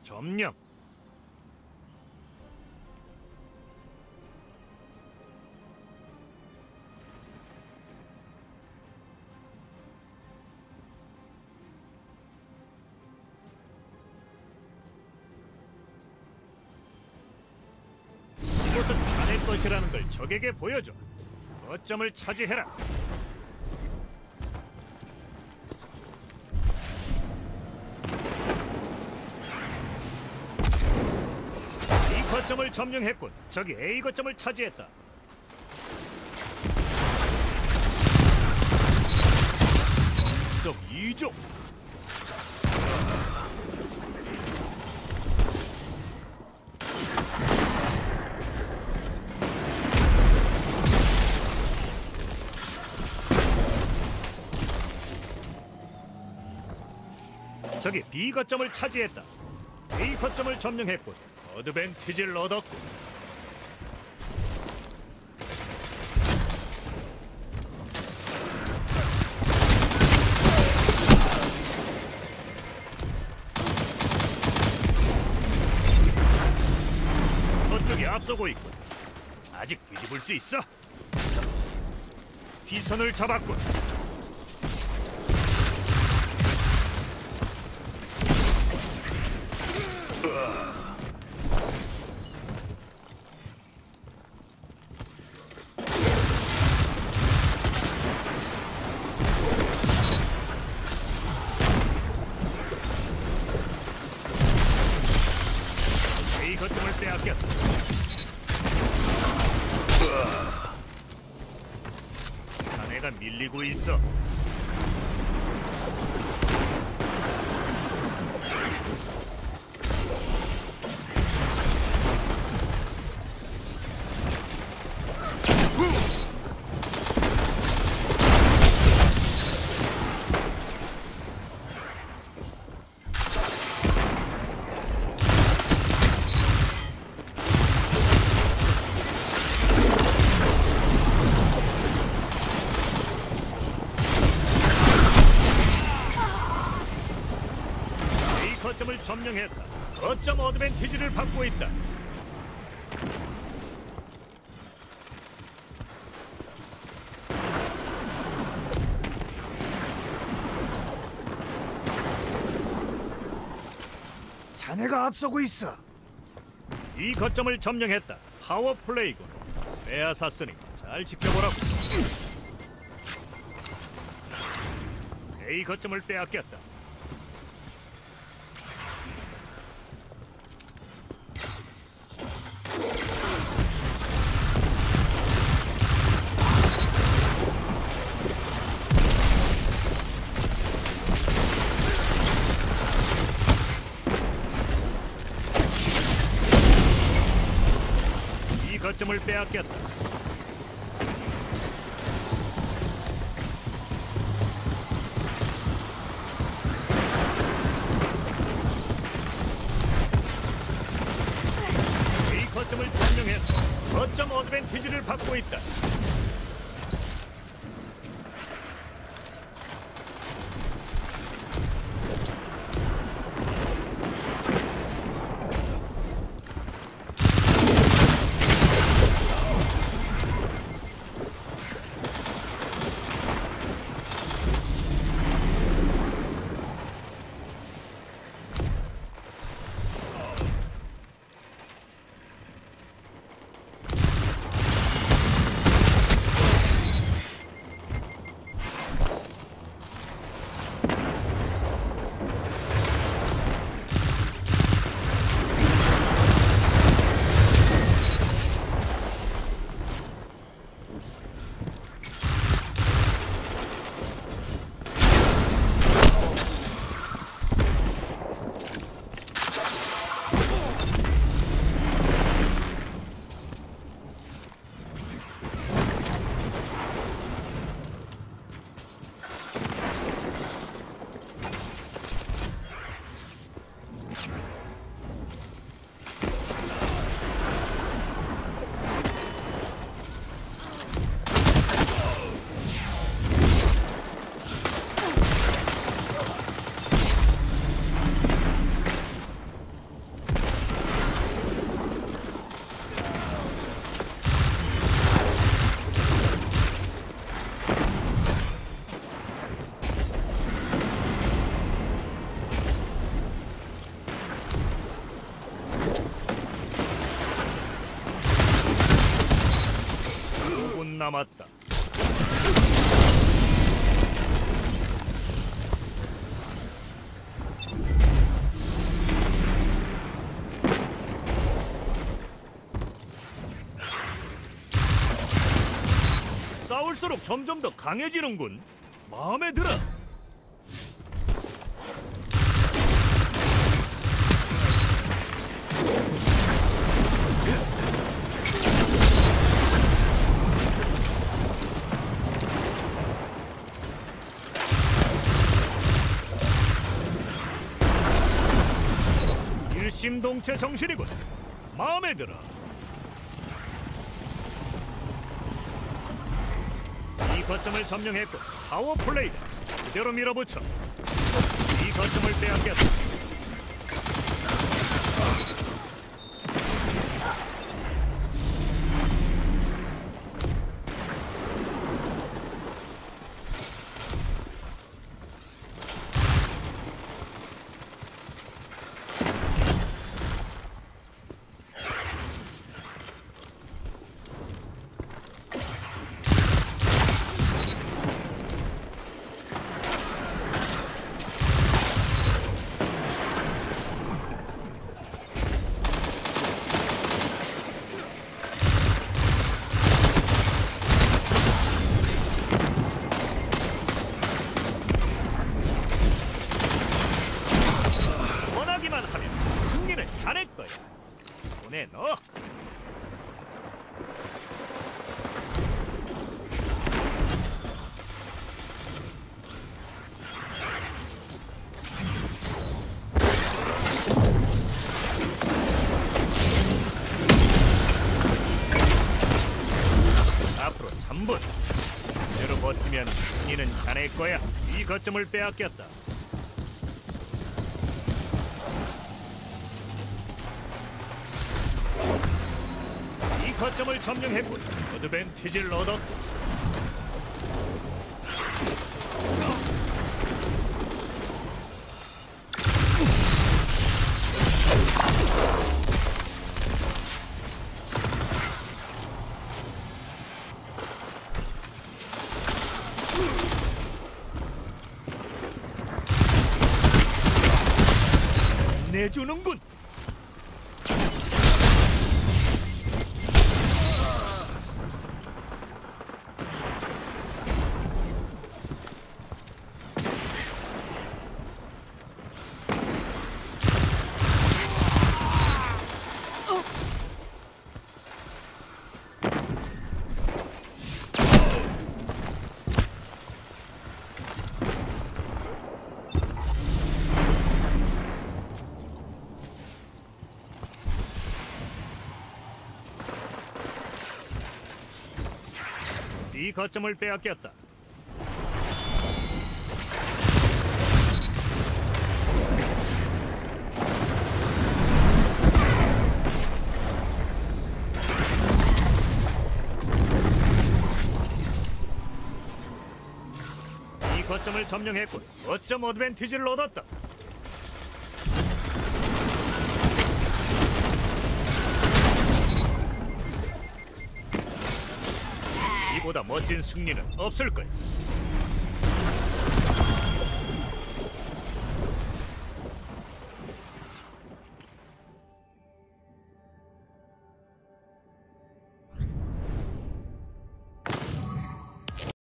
점령. 이곳은 자네 것이라는 걸 적에게 보여줘. 거점을 차지해라. B 거점을 점령했군. 적이 A 거점을 차지했다. 적 이족. 적이 B 거점을 차지했다. A 거점을 점령했군. 어드밴티지를 얻었고. 저쪽이 앞서고 있군. 아직 뒤집을 수 있어. 비선을 잡았군. A 거점을 빼앗겼다. 자네가 밀리고 있어. 거점을 점령했다. 거점 어드밴티지를 받고 있다. 자네가 앞서고 있어. 이 거점을 점령했다. 파워 플레이군. 빼앗았으니 잘 지켜보라고. A 거점을 빼앗겼다. 이 거점을 빼앗겼다. 이 거점을 점령해서 거점 어드밴티지를 받고 있다. 남았다. 싸울수록 점점 더 강해지는군. 마음에 들어. 일심동체 정신이군. 마음에 들어. 이 거점을 점령했고 파워 플레이다. 그대로 밀어붙여. 이 거점을 빼앗겼다. 원하기만 하면 승리는 잘할 거야. 손에 넣어. 앞으로 3분. 그대로 버티면 승리는 잘할 거야. 이 거점을 빼앗겼다. 이 거점을 점령했군. 어드밴티지를 얻었고. 내주는군. 이 거점을 빼앗겼다. 이 거점을 점령했고 거점 어드밴티지를 얻었다. 이보다 멋진 승리는 없을 거야.